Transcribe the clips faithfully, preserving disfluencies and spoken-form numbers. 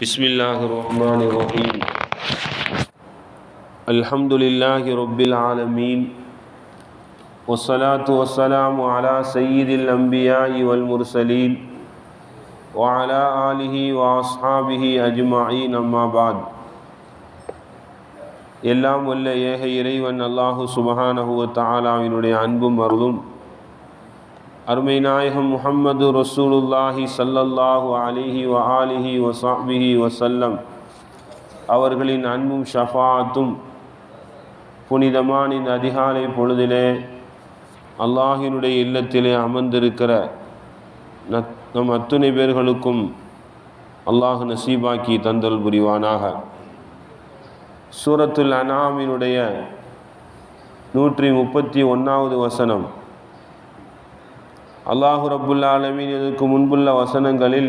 بسم الله الرحمن الرحيم الحمد لله رب العالمين والصلاة والسلام على سيد الأنبياء والمرسلين وعلى آله وأصحابه أجمعين أما بعد எல்லாம் வல்ல ஏக இறைவன் அல்லாஹு சுப்ஹானஹு வ தஆலாவினுடைய அன்பும் அருளும் அருமை நாயகம் முஹம்மது ரசூலுல்லாஹி ஸல்லல்லாஹு அலைஹி வ ஆலிஹி வ ஸஹ்பிஹி வஸல்லம் அவர்களின் அன்பும் ஷஃபாஅத்தும் புனிதமான இந்த அதிகாலை பொழுதிலே அல்லாஹினுடைய இல்லத்திலே அமர்ந்திருக்கிற நம் அத்துணை பேர்களுக்கும் அல்லாஹ் நசீபாக்கி தந்தல் புரிவானாக. சூரத்துல் அன்ஆமினுடைய நூற்றி முப்பத்தி ஒன்றாவது வசனம். அல்லாஹு ரப்புல் ஆலமீன் இதற்கு முன்புள்ள வசனங்களில்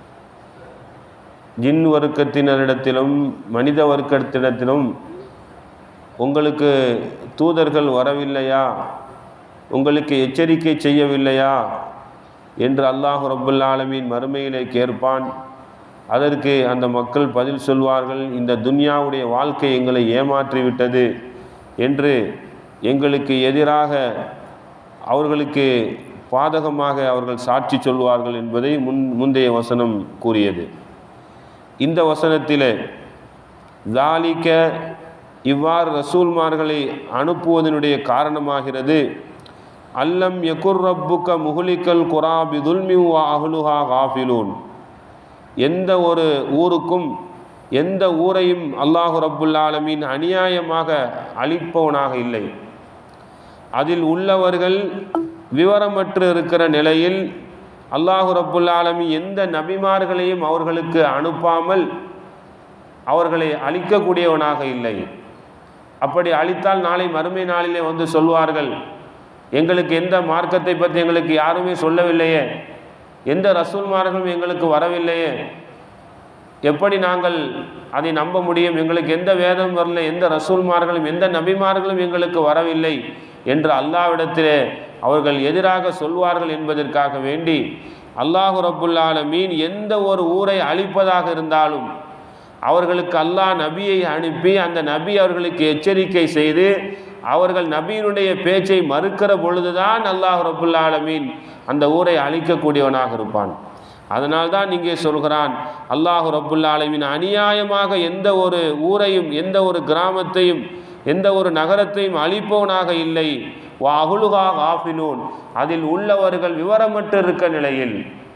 ஜின் வர்க்கத்தினரிடத்திலும் மனித வர்க்கத்தினத்திலும் உங்களுக்கு தூதர்கள் வரவில்லையா, உங்களுக்கு எச்சரிக்கை செய்யவில்லையா என்று அல்லாஹு ரப்புல் ஆலமீன் மறுமையிலே கேட்பான். அதற்கு அந்த மக்கள் பதில் சொல்வார்கள், இந்த துன்யாவுடைய வாழ்க்கை எங்களை ஏமாற்றிவிட்டது என்று எங்களுக்கு எதிராக அவர்களுக்கு பாதகமாக அவர்கள் சாட்சி சொல்வார்கள் என்பதை முன் முந்தைய வசனம் கூறியது. இந்த வசனத்திலே ஜாலிக்க இவ்வாறு ரசூல்மார்களை அனுப்புவதனுடைய காரணமாகிறது, அல்லம் யகுர் ரப்புக்க முஹ்லிக்கல் குரா பிதுல்மி வ அஹ்லுஹா காஃபிலூன். எந்த ஒரு ஊருக்கும் எந்த ஊரையும் அல்லாஹு ரப்புல் ஆலமீன் அநியாயமாக அழிப்பவனாக இல்லை. அதில் உள்ளவர்கள் விவரமற்று இருக்கிற நிலையில் அல்லாஹு ரப்புல் ஆலமீன் எந்த நபிமார்களையும் அவர்களுக்கு அனுப்பாமல் அவர்களை அழிக்கக்கூடியவனாக இல்லை. அப்படி அழித்தால் நாளை மறுமை நாளிலே வந்து சொல்வார்கள், எங்களுக்கு எந்த மார்க்கத்தை பற்றி எங்களுக்கு யாருமே சொல்லவில்லையே, எந்த ரசூல்மார்களும் எங்களுக்கு வரவில்லையே, எப்படி நாங்கள் அதை நம்ப முடியும், எங்களுக்கு எந்த வேதம் வரல, எந்த ரசூல்மார்களும் எந்த நபிமார்களும் எங்களுக்கு வரவில்லை என்று அல்லாஹ்விடத்திலே அவர்கள் எதிராக சொல்வார்கள் என்பதற்காக வேண்டி அல்லாஹு ரப்புல் ஆலமீன் எந்த ஒரு ஊரை அழிப்பதாக இருந்தாலும் அவர்களுக்கு அல்லாஹ் நபியை அனுப்பி அந்த நபி அவர்களுக்கு எச்சரிக்கை செய்து அவர்கள் நபியினுடைய பேச்சை மறுக்கிற பொழுதுதான் அல்லாஹ் ரப்புல் ஆலமீன் அந்த ஊரை அழிக்கக்கூடியவனாக இருப்பான். அதனால்தான் இங்கே சொல்கிறான், அல்லாஹ் ரப்புல் ஆலமீன் அநியாயமாக எந்த ஒரு ஊரையும் எந்த ஒரு கிராமத்தையும் எந்த ஒரு நகரத்தையும் அழிப்பவனாக இல்லை. வ அஹ்லுஹா காஃபிலூன், அதில் உள்ளவர்கள் விவரமற்று இருக்க நிலையில்,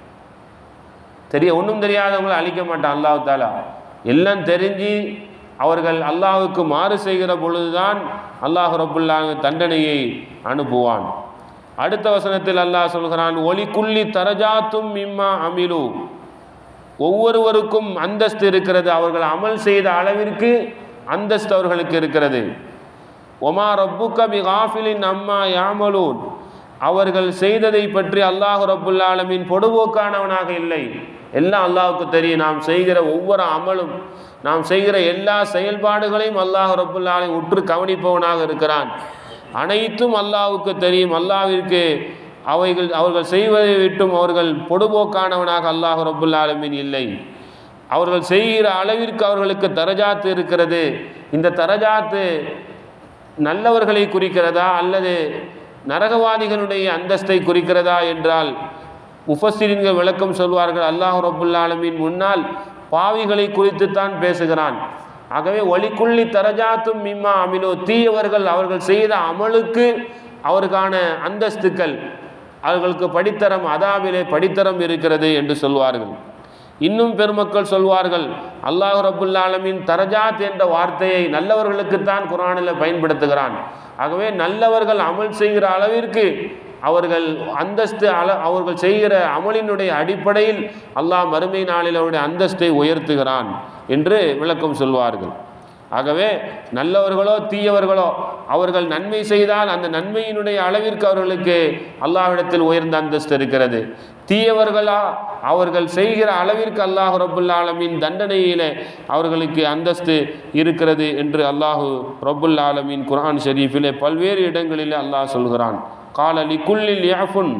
தெரிய ஒன்றும் தெரியாதவங்களை அழிக்க மாட்டான் அல்லாஹ் தாலா. எல்லாம் தெரிஞ்சு அவர்கள் அல்லாஹ்வுக்கு மாறு செய்கிற பொழுதுதான் அல்லாஹ் ரப்புல் ஆலமீன் தண்டனையை அனுப்புவான். அடுத்த வசனத்தில் அல்லாஹ் சொல்கிறான், ஒலி குல்லி தரஜாத்தும் மிம்மா அமிலு. ஒவ்வொருவருக்கும் அந்தஸ்து இருக்கிறது, அவர்கள் அமல் செய்த அளவிற்கு அந்தஸ்து அவர்களுக்கு இருக்கிறது. ஒமா ரப்புக்க பி காஃபிலின் அம்மா யாமலூன், அவர்கள் செய்ததை பற்றி அல்லாஹ் ரப்புல் ஆலமீன் பொடுபோக்கானவனாக இல்லை. எல்லாம் அல்லாஹ்வுக்கு தெரியும். நாம் செய்கிற ஒவ்வொரு அமலும் நாம் செய்கிற எல்லா செயல்பாடுகளையும் அல்லாஹ் ரப்புல் ஆலமீன் உற்று கவனிப்பவனாக இருக்கிறான். அனைத்தும் அல்லாஹ்வுக்கு தெரியும். அல்லாஹ்விற்கு அவைகள் அவர்கள் செய்வதை விட்டும் அவர்கள் பொடுபோக்கானவனாக அல்லாஹ் ரப்புல் ஆலமீன் இல்லை. அவர்கள் செய்கிற அளவிற்கு அவர்களுக்கு தரஜாத்து இருக்கிறது. இந்த தரஜாத்து நல்லவர்களை குறிக்கிறதா அல்லது நரகவாதிகளுடைய அந்தஸ்தை குறிக்கிறதா என்றால் முஃபஸ்ஸிரீன்கள் விளக்கம் சொல்வார்கள், அல்லாஹ் ரப்புல் ஆலமீன் முன்னால் பாவிகளை குறித்து தான் பேசுகிறான். ஆகவே ஒலிக்குள்ளி தரஜாத்தும் மிம்மா அமிலோ, தீயவர்கள் அவர்கள் செய்த அமலுக்கு அவருக்கான அந்தஸ்துக்கள் அவர்களுக்கு படித்தரம் அதாபிலே படித்தரம் இருக்கிறது என்று சொல்வார்கள். இன்னும் பெருமக்கள் சொல்வார்கள், அல்லாஹ் ரப்புல் ஆலமீன் தரஜாத் என்ற வார்த்தையை நல்லவர்களுக்குத்தான் குர்ஆனில் பயன்படுத்துகிறான். ஆகவே நல்லவர்கள் அமல் செய்கிற அளவிற்கு அவர்கள் அந்தஸ்து அள அவர்கள் செய்கிற அமலினுடைய அடிப்படையில் அல்லாஹ் மறுமை நாளில் அவருடைய அந்தஸ்தை உயர்த்துகிறான் என்று விளக்கம் சொல்வார்கள். ஆகவே நல்லவர்களோ தீயவர்களோ அவர்கள் நன்மை செய்தால் அந்த நன்மையினுடைய அளவிற்கு அவர்களுக்கு அல்லாஹ்விடத்தில் உயர்ந்த அந்தஸ்து இருக்கிறது. தீயவர்களா அவர்கள் செய்கிற அளவிற்கு அல்லாஹ் ரப்புல் ஆலமீன் தண்டனையிலே அவர்களுக்கு அந்தஸ்து இருக்கிறது என்று அல்லாஹு ரப்புல் ஆலமீன் குர்ஆன் ஷரீஃபிலே பல்வேறு இடங்களிலே அல்லாஹ் சொல்கிறான். கால லிகுல்லில் யாஃபுன்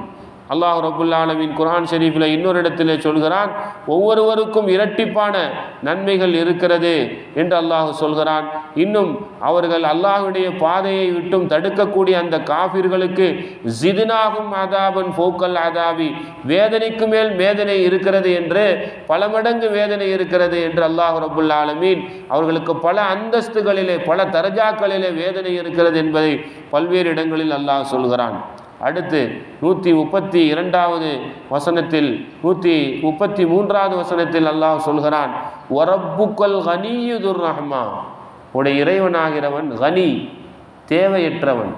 அல்லாஹ் ரப்புல் ஆலமீன் குர்ஆன் ஷரீஃபில் இன்னொரு இடத்திலே சொல்கிறான், ஒவ்வொருவருக்கும் இரட்டிப்பான நன்மைகள் இருக்கிறது என்று அல்லாஹ் சொல்கிறான். இன்னும் அவர்கள் அல்லாஹ்வுடைய பாதையை விட்டும் தடுக்கக்கூடிய அந்த காஃபிர்களுக்கு ஜிதுனாகும் அதாபன் ஃபௌகல் அதாபி, வேதனைக்கு மேல் வேதனை இருக்கிறது என்று, பல மடங்கு வேதனை இருக்கிறது என்று அல்லாஹ் ரப்புல் ஆலமீன் அவர்களுக்கு பல அந்தஸ்துகளிலே பல தரஜாக்களிலே வேதனை இருக்கிறது என்பதை பல்வேறு இடங்களில் அல்லாஹ் சொல்கிறான். அடுத்து நூற்றி முப்பத்தி இரண்டாவது வசனத்தில் நூற்றி முப்பத்தி மூன்றாவது வசனத்தில் அல்லாஹ் சொல்கிறான், ஒரப்புக்கல் கனியு துர் ரஹ்மா, உடைய இறைவனாகிறவன் கனி, தேவையற்றவன்.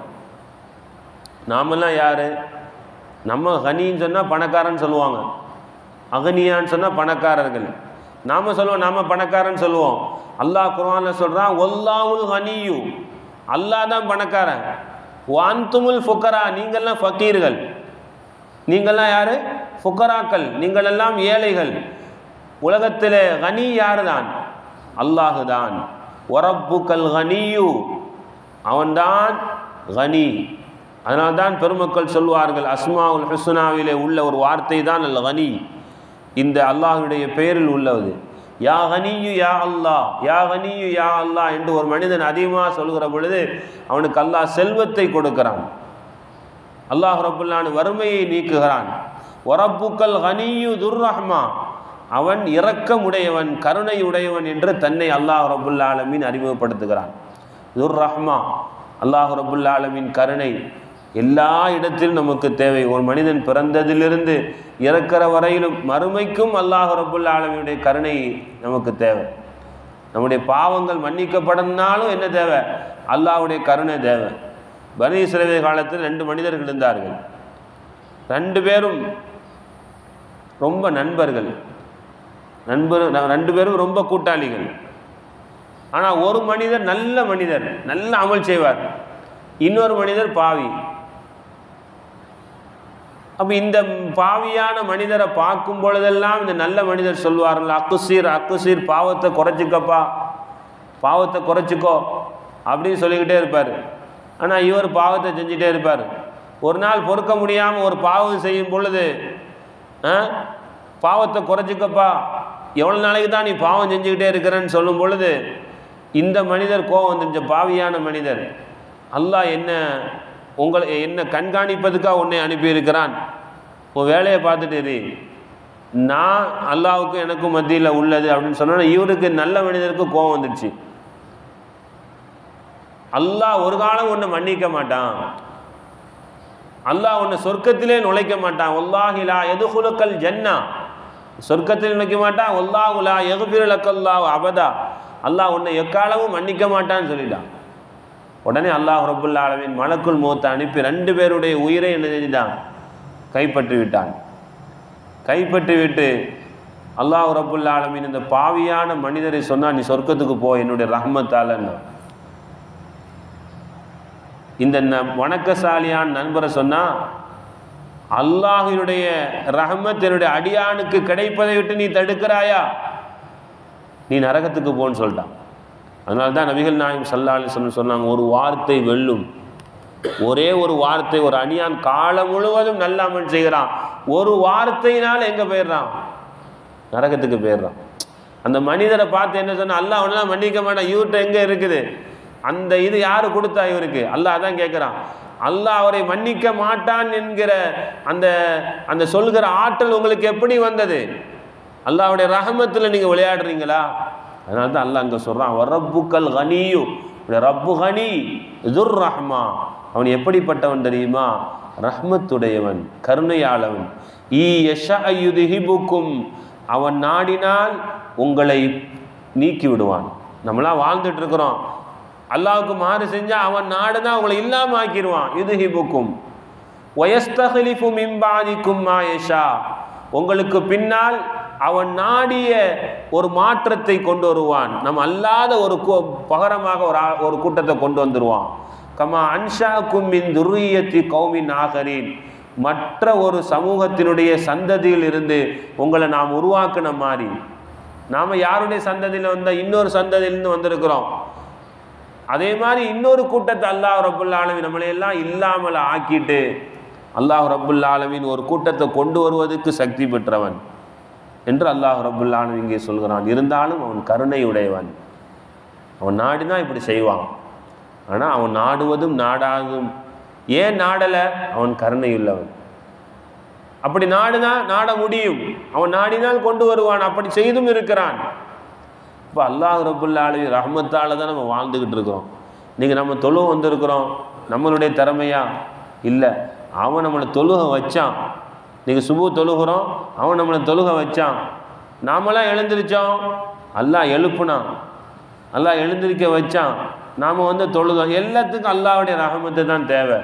நாமெல்லாம் யார்? நம்ம கனின்னு சொன்னால் பணக்காரன் சொல்லுவாங்க, அகனியான்னு சொன்னால் பணக்காரர்கள். நாம் சொல்லுவோம் நாம் பணக்காரன் சொல்லுவோம். அல்லாஹ் குர்ஆனில் சொல்கிறான், ஒல்லாவுல் கனியு, அல்லாஹ் தான் பணக்காரன். வான்துமுல் ஃபுக்கரா, நீங்கள்லாம் ஃபக்கீர்கள். நீங்கள்லாம் யார்? ஃபுக்கராக்கள், நீங்கள் எல்லாம் ஏழைகள். உலகத்தில் கனி யார் தான்? அல்லாஹு தான். ஒரப்புக்கல் கனியு, அவன்தான் கனி. அதனால்தான் பெருமக்கள் சொல்வார்கள், அஸ்மாவுல் ஹுஸ்னாவிலே உள்ள ஒரு வார்த்தை தான் அல் கனி, இந்த அல்லாஹுடைய பெயரில் உள்ளது. யா கனியு யா அல்லாஹ், யா கனியு யா அல்லாஹ் என்று ஒரு மனிதன் அதிகமாக சொல்கிற பொழுது அவனுக்கு அல்லாஹ் செல்வத்தை கொடுக்கிறான், அல்லாஹ் ரப்புல் ஆலமீன் வறுமையை நீக்குகிறான். ஒரப்புக்கல் கனியு துர் ரஹ்மா, அவன் இரக்கமுடையவன், கருணை உடையவன் என்று தன்னை அல்லாஹ் ரப்புல் ஆலமீன் அறிமுகப்படுத்துகிறான். துர் ரஹ்மா, அல்லாஹ் ரப்புல் ஆலமீன் கருணை எல்லா இடத்திலும் நமக்கு தேவை. ஒரு மனிதன் பிறந்ததிலிருந்து இறக்கிற வரையிலும் மறுமைக்கும் அல்லாஹ் ரப்புல் ஆலமீனுடைய கருணை நமக்கு தேவை. நம்முடைய பாவங்கள் மன்னிக்கப்படனாலும் என்ன தேவை? அல்லாஹ்வுடைய கருணை தேவை. பனி இஸ்ரவேல் காலத்தில் ரெண்டு மனிதர்கள் இருந்தார்கள். ரெண்டு பேரும் ரொம்ப நண்பர்கள், நண்பர் ரெண்டு பேரும் ரொம்ப கூட்டாளிகள். ஆனால் ஒரு மனிதர் நல்ல மனிதர், நல்ல அமல் செய்வார், இன்னொரு மனிதர் பாவி. அப்போ இந்த பாவியான மனிதரை பார்க்கும் பொழுதெல்லாம் இந்த நல்ல மனிதர் சொல்வார்கள், அக்குசீர் அக்குசீர், பாவத்தை குறைச்சிக்கப்பா, பாவத்தை குறைச்சிக்கோ அப்படின்னு சொல்லிக்கிட்டே இருப்பார். ஆனால் இவர் பாவத்தை செஞ்சுட்டே இருப்பார். ஒரு நாள் பொறுக்க முடியாமல் ஒரு பாவம் செய்யும் பொழுது, பாவத்தை குறைச்சிக்கப்பா, எவ்வளோ நாளைக்கு தான் நீ பாவம் செஞ்சுக்கிட்டே இருக்கிறேன்னு சொல்லும் பொழுது இந்த மனிதர் கோவம் வந்துருச்ச, பாவியான மனிதர், அல்லாஹ் என்ன உங்களை என்ன கண்காணிப்பதுக்காக உன்னை அனுப்பியிருக்கிறான், உன் வேலையை பார்த்துட்டு இரு, நான் அல்லாஹ்வுக்கும் எனக்கும் மத்தியில் உள்ளது அப்படின்னு சொன்னோன்னா இவருக்கு நல்ல மனிதருக்கு கோபம் வந்துடுச்சு. அல்லாஹ் ஒரு காலம் உன்னை மன்னிக்க மாட்டான், அல்லாஹ் உன்னை சொர்க்கத்திலே நுழைக்க மாட்டான். வல்லாஹி லா யதுகுலுக்கல் ஜன்னா, சொர்க்கத்தில் நுழைக்க மாட்டான். வல்லாஹு லா யக்ஃபிரு லக்கல்லாஹு அபதா, அல்லாஹ் உன்னை எக்காலமும் மன்னிக்க மாட்டான்னு சொல்லிட்டான். உடனே அல்லாஹ் ரப்புல் ஆலமீன் மலக்குல் மௌத்தை அனுப்பி ரெண்டு பேருடைய உயிரை என்ன செஞ்சுட்டான்? கைப்பற்றி விட்டான். கைப்பற்றி விட்டு அல்லாஹ் ரப்புல் ஆலமீன் இந்த பாவியான மனிதரை சொன்னால், நீ சொர்க்கத்துக்கு போ என்னுடைய ரஹ்மத்தாலன்னா. இந்த வணக்கசாலியான நண்பரை சொன்னால், அல்லாஹினுடைய ரஹ்மத் என்னுடைய அடியானுக்கு கிடைப்பதை விட்டு நீ தடுக்கிறாயா, நீ நரகத்துக்கு போன்னு சொல்லிட்டான். அதனால தான் நபிகள் நாயகம் ஸல்லல்லாஹு அலைஹி வஸல்லம் சொன்னாங்க, ஒரு வார்த்தை வெல்லும். ஒரே ஒரு வார்த்தை, ஒரு அடியான் காலம் முழுவதும் நல்ல அமல் செய்கிறான், ஒரு வார்த்தையினால் எங்கே போயிடுறான்? நரகத்துக்கு போயிடுறான். அந்த மனிதரை பார்த்து என்ன சொன்னால், அல்லாஹ் அவனெல்லாம் மன்னிக்க மாட்டான், இவர்கிட்ட எங்கே இருக்குது அந்த இது? யாரு கொடுத்தா இவருக்கு? அல்லாஹ் தான் கேட்குறான். அல்லாஹ் அவரை மன்னிக்க மாட்டான் என்கிற அந்த அந்த சொல்கிற ஆற்றல் உங்களுக்கு எப்படி வந்தது? அல்லாஹ்வுடைய ரஹமத்தில் நீங்கள் விளையாடுறீங்களா? அதனால தான் அல்லாஹ் அங்கே சொல்கிறான், வரப்புக்கல் கனியு, ரப்பு கனி துர் ரஹ்மா, அவன் எப்படிப்பட்டவன் தெரியுமா? ரஹ்மத்துடையவன், கருணையாளவன். ஈ யஷஅயுதிஹிபுக்கும், அவன் நாடினால் உங்களை நீக்கி விடுவான். நம்மளாம் வாழ்ந்துட்டு இருக்கிறோம், அல்லாஹ்வுக்கு மாறு செஞ்சால் அவன் நாடுனா உங்களை இல்லாமல் ஆக்கிடுவான். யுதிஹிபுக்கும் வயஸ்தஹ்லிஃபு மின் பாதிக்கும் மா யஷா, உங்களுக்கு பின்னால் அவன் நாடிய ஒரு மாற்றத்தை கொண்டு வருவான். நம்ம அல்லாத ஒரு பகரமாக ஒரு ஒரு கூட்டத்தை கொண்டு வந்துடுவான். கமா அன்ஷாக்கும் மின் துர்ரியத்தி கௌமின் ஆகரீன், மற்ற ஒரு சமூகத்தினுடைய சந்ததியில் இருந்து உங்களை நாம் உருவாக்கின மாதிரி, நாம் யாருடைய சந்ததியில் வந்தால் இன்னொரு சந்ததியிலிருந்து வந்திருக்கிறோம். அதே மாதிரி இன்னொரு கூட்டத்தை அல்லாஹ் ரப்புல் ஆலமீன் நம்மளையெல்லாம் இல்லாமல் ஆக்கிட்டு அல்லாஹ் ரப்புல் ஆலமீன் ஒரு கூட்டத்தை கொண்டு வருவதற்கு சக்தி பெற்றவன் என்று அல்லாஹ் ரப்புல் ஆலமீன் இங்கே சொல்கிறான். இருந்தாலும் அவன் கருணை உடையவன். அவன் நாடினா இப்படி செய்வான். ஆனால் அவன் நாடுவதும் நாடாதும் ஏன் நாடலை? அவன் கருணை உள்ளவன். அப்படி நாடுனா நாட முடியும். அவன் நாடினால் கொண்டு வருவான். அப்படி செய்தும் இருக்கிறான். இப்போ அல்லாஹ் ரப்புல் ஆலமீன் ரஹ்மத்தால் தான் நம்ம வாழ்ந்துக்கிட்டு இருக்கிறோம். இன்றைக்கி நம்ம தொழுக வந்திருக்கிறோம். நம்மளுடைய திறமையா? இல்லை. அவன் நம்மளை தொழுக வச்சான். நீங்கள் சுபு தொழுகிறோம், அவன் நம்மளை தொழுக வச்சான். நாமெல்லாம் எழுந்திரிச்சோம், அல்லாஹ் எழுப்புனான். அல்லாஹ் எழுந்திரிக்க வச்சான். நாம் வந்து தொழுதோம். எல்லாத்துக்கும் அல்லாஹ்வுடைய ரஹமத்து தான் தேவை.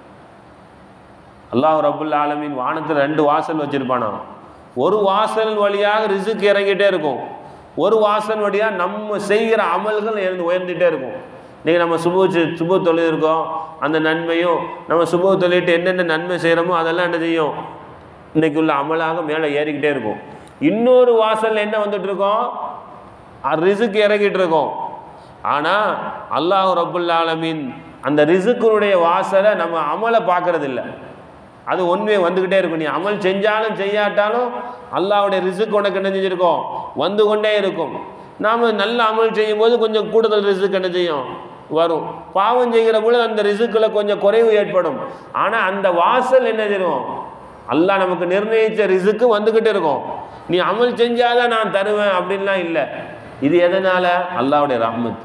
அல்லாஹ் ரப்புல் ஆலமீன் வானத்தில் ரெண்டு வாசல் வச்சுருப்பானா. ஒரு வாசல் வழியாக ரிசுக்கு இறங்கிட்டே இருக்கும். ஒரு வாசல் வழியாக நம்ம செய்கிற அமல்கள் இருந்து உயர்ந்துகிட்டே இருக்கும். இன்றைக்கி நம்ம சுபு சுபு தொழுதிருக்கோம், அந்த நன்மையும் நம்ம சுபு தொழிட்டு என்னென்ன நன்மை செய்கிறோமோ அதெல்லாம் என்ன செய்யும்? இன்றைக்கி உள்ள அமலாக மேலே ஏறிக்கிட்டே இருக்கும். இன்னொரு வாசல் என்ன வந்துட்டு இருக்கோம்? ரிசுக்கு இறங்கிட்டு இருக்கோம். ஆனால் அல்லாஹ் ரப்புல் ஆலமீன் அந்த ரிசுக்குடைய வாசலை நம்ம அமலை பார்க்கறது இல்லை. அது ஒன்வே வந்துக்கிட்டே இருக்கும். நீ அமல் செஞ்சாலும் செய்யாட்டாலும் அல்லாஹ்வுடைய ரிசுக்கு உனக்கு என்ன செஞ்சுருக்கோம்? வந்து கொண்டே இருக்கும். நாம் நல்ல அமல் செய்யும்போது கொஞ்சம் கூடுதல் ரிசுக்கு என்ன செய்யும்? வரும். பாவம் செய்கிற பொழுது அந்த ரிசுக்கில் கொஞ்சம் குறைவு ஏற்படும். ஆனால் அந்த வாசல் என்ன செய்வோம்? அல்லாஹ் நமக்கு நிர்ணயித்த ரிசுக்கு வந்துக்கிட்டே இருக்கும். நீ அமல் செஞ்சாதான் நான் தருவேன் அப்படின்லாம் இல்லை. இது எதனால்? அல்லாஹ்வுடைய ரஹ்மத்.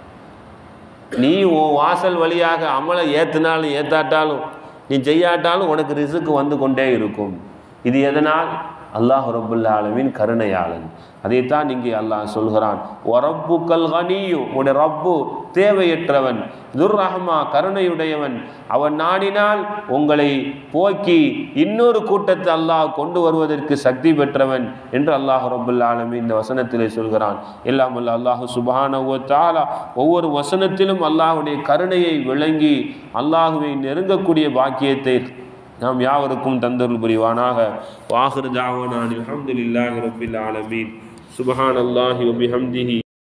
நீ உன் வாசல் வழியாக அமலை ஏற்றினாலும் ஏற்றாட்டாலும் நீ செய்யாட்டாலும் உனக்கு ரிசுக்கு வந்து கொண்டே இருக்கும். இது எதனால்? அல்லாஹ் ரப்புல் ஆலமீன் கருணையாளன். அதைத்தான் இங்கே அல்லாஹ் சொல்கிறான். ஒரப்புக்கல் கனியு, உடைய ரப்பு தேவையற்றவன், துர் ரஹ்மா கருணையுடையவன். அவன் நாடினால் உங்களை போக்கி இன்னொரு கூட்டத்தை அல்லாஹ் கொண்டு வருவதற்கு சக்தி பெற்றவன் என்று அல்லாஹ் ரப்புல் ஆலமீன் இந்த வசனத்திலே சொல்கிறான். எல்லாம் அல்ல அல்லாஹ் சுப்ஹானஹு வ தஆலா ஒவ்வொரு வசனத்திலும் அல்லாஹ்வுடைய கருணையை விளங்கி அல்லாஹ்வை நெருங்கக்கூடிய பாக்கியத்தை நாம் யாவருக்கும் தந்தருள் புரிவானாக. வாஹிரு தாவானா அல்ஹம்துலில்லாஹி ரப்பில் ஆலமீன். சுப்ஹானல்லாஹி வ பிஹம்திஹி